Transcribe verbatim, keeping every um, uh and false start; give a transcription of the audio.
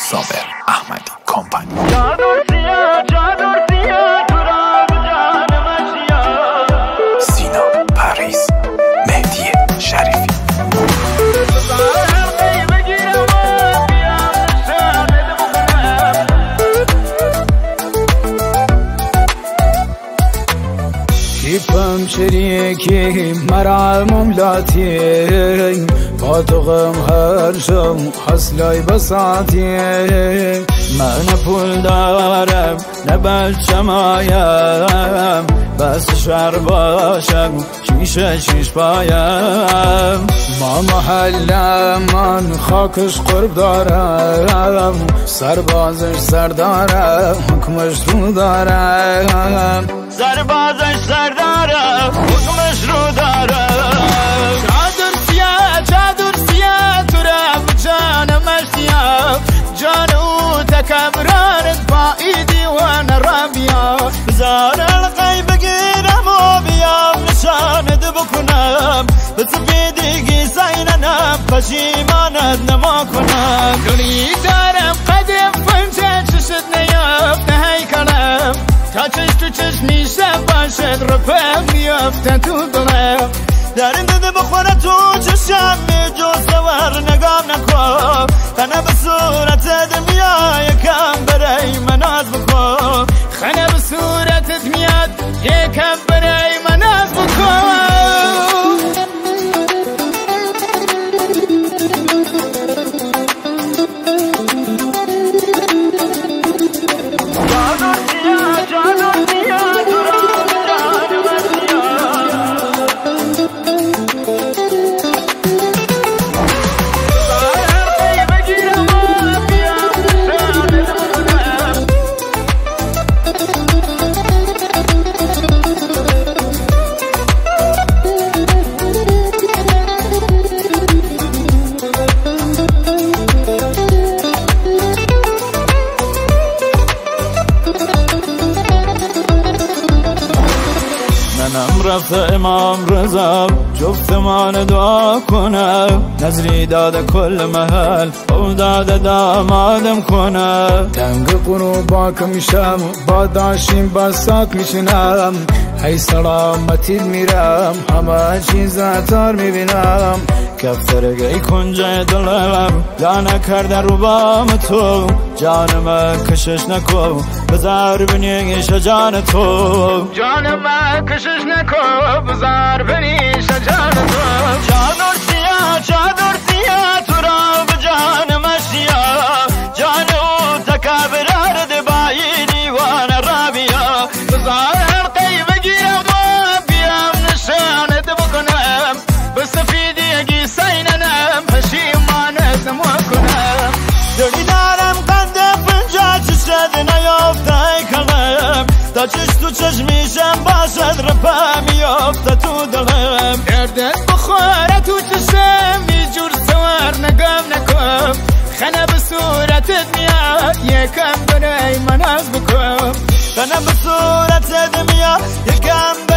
صابر احمدی کمپانی. سینا پریز، مهدی شریفی. کیپم شریکی مرا مملاتی پاتوغم هر شم حسلای بساتی من پول دارم نه بچمایم بس شهر باشم شیشه شیش پایم ما محلم من خاکش قرب دارم سربازش سردارم حکمش رو دارم سربازش سردارم حکمش رو دارم چادر سیاه چادر سیاه تو رب جانم اشتیاق جان او تکبرانت با ایدی و نرابیا بزار القی بگیرم و بیام نشانت بکنم بسفیدگی سیننم پشیمانت نما کنم گلی دارم قدم فنچه چشت نیافته هیکلم تا چش تو چش میشه باشد رفم میافته تو دلم درین دده بخوره تو چشم جز سور نگام نکن خنه به صورت دمیا یکم برای من از بکن خنه به صورتت میاد یکم برای من از بکن منم رفته امام رضا جفتمان دعا کنم نظری داده کل محل او داده دامادم کنم تنگ قروباک میشم با داشیم بسات میشنم ای سلامتی میرم همه چیز اتار میبینم کفترگی کنجه دلم دانه کرده رو بام تو جانم کشش نکو بزار بنیش جان تو جانم کشش نکو بزار بنیش جان تو چادر سیاه چادر سیاه تو را به جانم اشتیاق جان او تکبرار دبایی دیوان رابیا بزار حلقی بگیرم و بیام نشانت بکنم بسفیدگی سیننم پشیمانت نما کنم دلی دارم قنده فنجا چشد نیافته کلم تا چش تو چشمیشم باشد رپا میافته تو دلم دردت بخوره تو چشم یه سوار نگم نکن خنه به صورتت میاد یکم برای من از بکن خنه به صورتت میاد یکم